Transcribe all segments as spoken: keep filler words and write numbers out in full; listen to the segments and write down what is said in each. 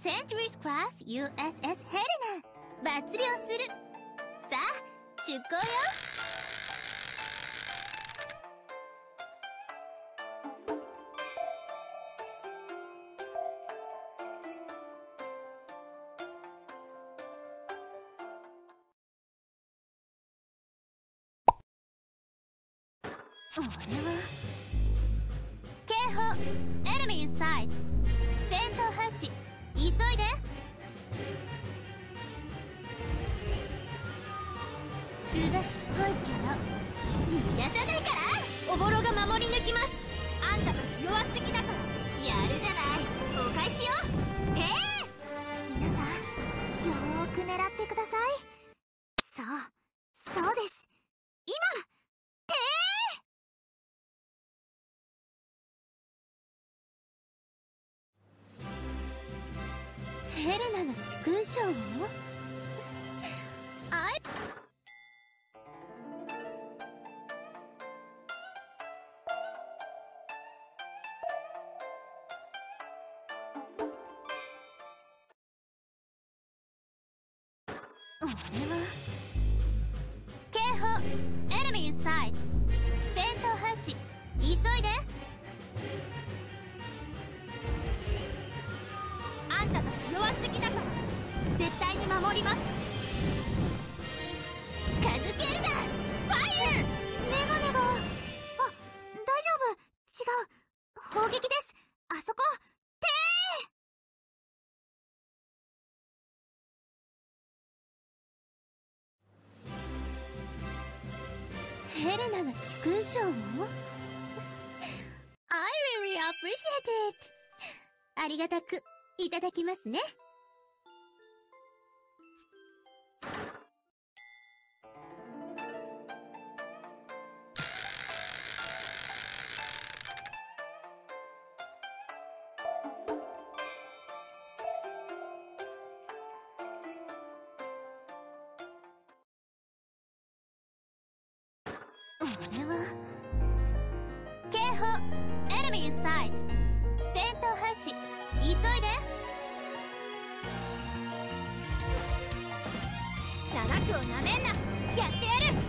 Centuries Class ユーエスエス ヘレナ抜病する。さあ出航よ。あれは警報。 Enemy in sight。 戦闘配置急いで。すばしっこいけど逃がさないから。おぼろが守り抜きます。あんたたち弱すぎだから。やるじゃない。お返しよ。てー。皆さんよーく狙ってください。そうそうです。今てー。ヘレナが殊勲賞をあいあれは警報。 Enemy in sight。 戦闘配置急いで。あんたたち弱すぎだから絶対に守ります。近づけるな。ファイヤー。メガネが。あ、大丈夫。違う砲撃です。あそこてー。ヘレナが殊勲賞をI really appreciate it。 ありがたくいただきますね。あれは警報。 Enemy in sight。 戦闘配置急いで。長くをなめんな。やってやる。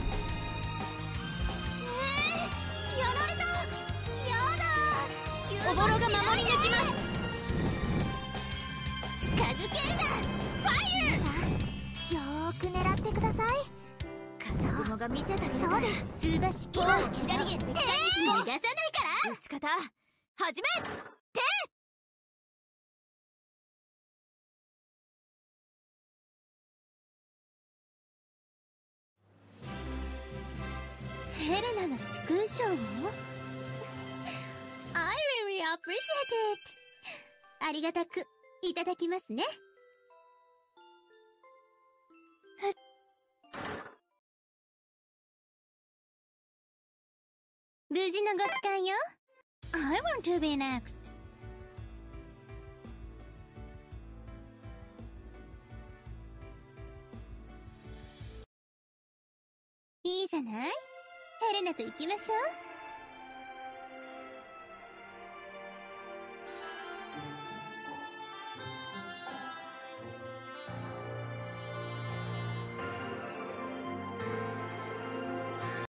えー、やられた。やだ。おぼろが守り抜きます。近づけるな。ファイヤー。さあよーく狙ってください。風雲が見せたり。そうです。すばし今の左へ敵対に逃がさないから。打ち方始めて。ヘレナが殊勲賞をI really appreciate it。 ありがたくいただきますね。無事のご帰還よ。I want to be next。 いいじゃない。ヘレナと行きましょう。